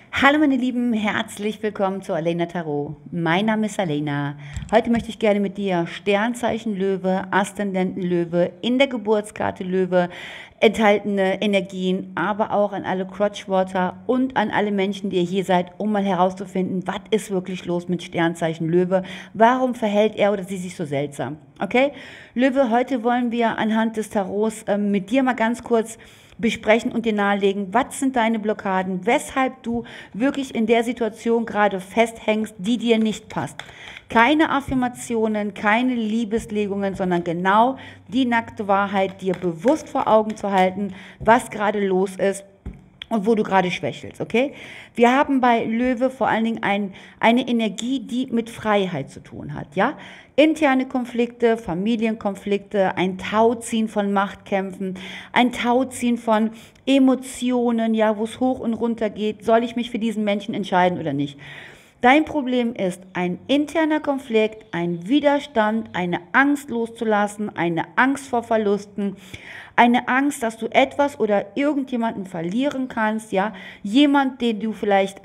Hallo meine Lieben, herzlich willkommen zu Alena Tarot. Mein Name ist Alena. Heute möchte ich gerne mit dir Sternzeichen Löwe, Aszendenten Löwe, in der Geburtskarte Löwe enthaltene Energien, aber auch an alle Crotchwater und an alle Menschen, die ihr hier seid, um mal herauszufinden, was ist wirklich los mit Sternzeichen Löwe, warum verhält er oder sie sich so seltsam. Okay? Löwe, heute wollen wir anhand des Tarots mit dir mal ganz kurz besprechen und dir nahelegen, was sind deine Blockaden, weshalb du wirklich in der Situation gerade festhängst, die dir nicht passt. Keine Affirmationen, keine Liebeslegungen, sondern genau die nackte Wahrheit, dir bewusst vor Augen zu halten, was gerade los ist und wo du gerade schwächelst, okay? Wir haben bei Löwe vor allen Dingen eine Energie, die mit Freiheit zu tun hat, ja? Interne Konflikte, Familienkonflikte, ein Tauziehen von Machtkämpfen, ein Tauziehen von Emotionen, ja, wo es hoch und runter geht. Soll ich mich für diesen Menschen entscheiden oder nicht? Dein Problem ist ein interner Konflikt, ein Widerstand, eine Angst loszulassen, eine Angst vor Verlusten, eine Angst, dass du etwas oder irgendjemanden verlieren kannst, ja, jemand, den du vielleicht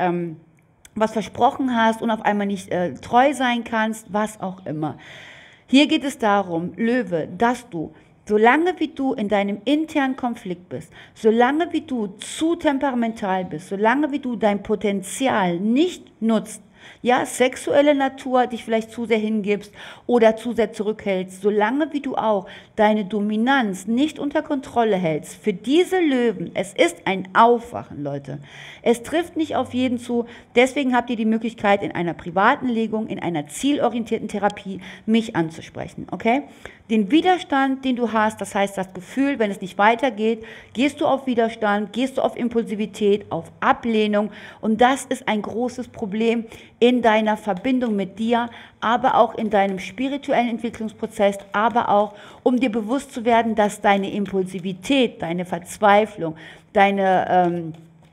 was versprochen hast und auf einmal nicht treu sein kannst, was auch immer. Hier geht es darum, Löwe, dass du, solange wie du in deinem internen Konflikt bist, solange wie du zu temperamental bist, solange wie du dein Potenzial nicht nutzt, ja, sexuelle Natur dich vielleicht zu sehr hingibst oder zu sehr zurückhältst, solange wie du auch deine Dominanz nicht unter Kontrolle hältst, für diese Löwen, es ist ein Aufwachen, Leute. Es trifft nicht auf jeden zu, deswegen habt ihr die Möglichkeit, in einer privaten Legung, in einer zielorientierten Therapie mich anzusprechen, okay? Den Widerstand, den du hast, das heißt das Gefühl, wenn es nicht weitergeht, gehst du auf Widerstand, gehst du auf Impulsivität, auf Ablehnung und das ist ein großes Problem in deiner Verbindung mit dir, aber auch in deinem spirituellen Entwicklungsprozess, aber auch, um dir bewusst zu werden, dass deine Impulsivität, deine Verzweiflung, deine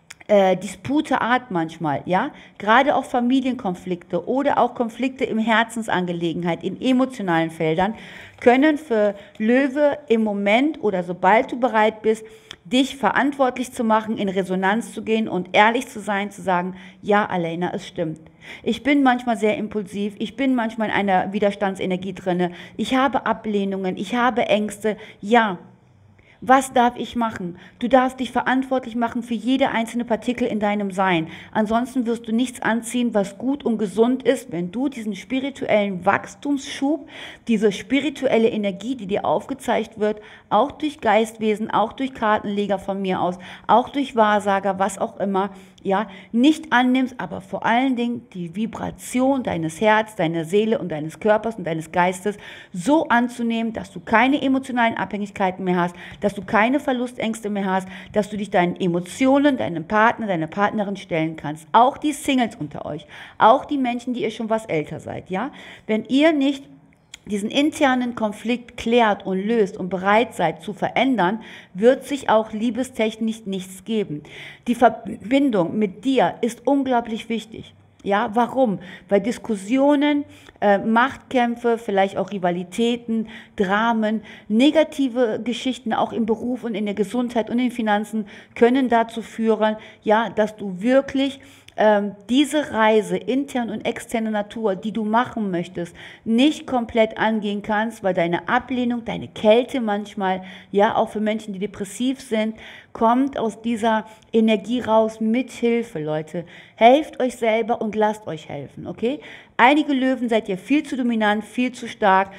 Dispute Art manchmal, ja, gerade auch Familienkonflikte oder auch Konflikte im Herzensangelegenheit, in emotionalen Feldern, können für Löwe im Moment oder sobald du bereit bist, dich verantwortlich zu machen, in Resonanz zu gehen und ehrlich zu sein, zu sagen, ja, Alena, es stimmt. Ich bin manchmal sehr impulsiv, ich bin manchmal in einer Widerstandsenergie drinne, ich habe Ablehnungen, ich habe Ängste, ja. Was darf ich machen? Du darfst dich verantwortlich machen für jede einzelne Partikel in deinem Sein. Ansonsten wirst du nichts anziehen, was gut und gesund ist, wenn du diesen spirituellen Wachstumsschub, diese spirituelle Energie, die dir aufgezeigt wird, auch durch Geistwesen, auch durch Kartenleger von mir aus, auch durch Wahrsager, was auch immer, ja, nicht annimmst, aber vor allen Dingen die Vibration deines Herzens, deiner Seele und deines Körpers und deines Geistes so anzunehmen, dass du keine emotionalen Abhängigkeiten mehr hast, dass du keine Verlustängste mehr hast, dass du dich deinen Emotionen, deinem Partner, deiner Partnerin stellen kannst. Auch die Singles unter euch, auch die Menschen, die ihr schon was älter seid, ja. Wenn ihr nicht diesen internen Konflikt klärt und löst und bereit seid zu verändern, wird sich auch liebestechnisch nichts geben. Die Verbindung mit dir ist unglaublich wichtig. Ja, warum? Weil Diskussionen, Machtkämpfe, vielleicht auch Rivalitäten, Dramen, negative Geschichten auch im Beruf und in der Gesundheit und in den Finanzen können dazu führen, ja, dass du wirklich diese Reise, intern und externe Natur, die du machen möchtest, nicht komplett angehen kannst, weil deine Ablehnung, deine Kälte manchmal, ja, auch für Menschen, die depressiv sind, kommt aus dieser Energie raus mit Hilfe, Leute. Helft euch selber und lasst euch helfen, okay? Einige Löwen seid ihr viel zu dominant, viel zu stark,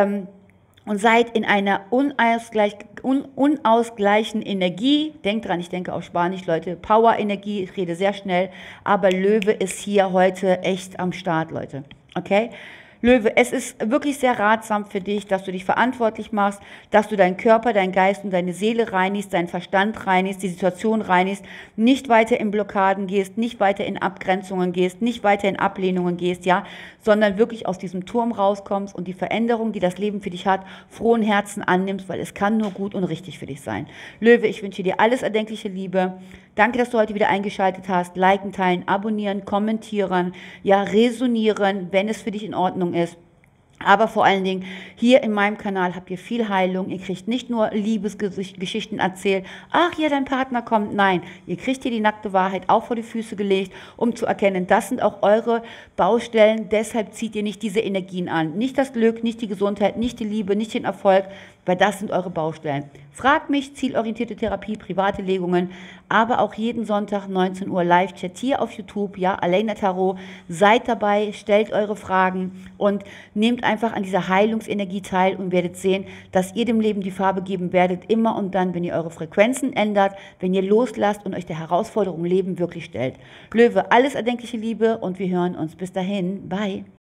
und seid in einer unausgleichen Energie. Denkt dran, ich denke auf Spanisch, Leute, Power-Energie, ich rede sehr schnell, aber Löwe ist hier heute echt am Start, Leute, okay? Löwe, es ist wirklich sehr ratsam für dich, dass du dich verantwortlich machst, dass du deinen Körper, deinen Geist und deine Seele reinigst, deinen Verstand reinigst, die Situation reinigst, nicht weiter in Blockaden gehst, nicht weiter in Abgrenzungen gehst, nicht weiter in Ablehnungen gehst, ja, sondern wirklich aus diesem Turm rauskommst und die Veränderung, die das Leben für dich hat, frohen Herzen annimmst, weil es kann nur gut und richtig für dich sein. Löwe, ich wünsche dir alles erdenkliche Liebe. Danke, dass du heute wieder eingeschaltet hast. Liken, teilen, abonnieren, kommentieren, ja, resonieren, wenn es für dich in Ordnung ist. Aber vor allen Dingen, hier in meinem Kanal habt ihr viel Heilung. Ihr kriegt nicht nur Liebesgeschichten erzählt. Ach, ja, dein Partner kommt. Nein, ihr kriegt hier die nackte Wahrheit auch vor die Füße gelegt, um zu erkennen, das sind auch eure Baustellen. Deshalb zieht ihr nicht diese Energien an. Nicht das Glück, nicht die Gesundheit, nicht die Liebe, nicht den Erfolg, weil das sind eure Baustellen. Fragt mich, zielorientierte Therapie, private Legungen, aber auch jeden Sonntag 19 Uhr Live-Chat hier auf YouTube, ja, Aleyna Tarot. Seid dabei, stellt eure Fragen und nehmt einfach an dieser Heilungsenergie teil und werdet sehen, dass ihr dem Leben die Farbe geben werdet, immer und dann, wenn ihr eure Frequenzen ändert, wenn ihr loslasst und euch der Herausforderung Leben wirklich stellt. Löwe, alles erdenkliche Liebe und wir hören uns. Bis dahin, bye.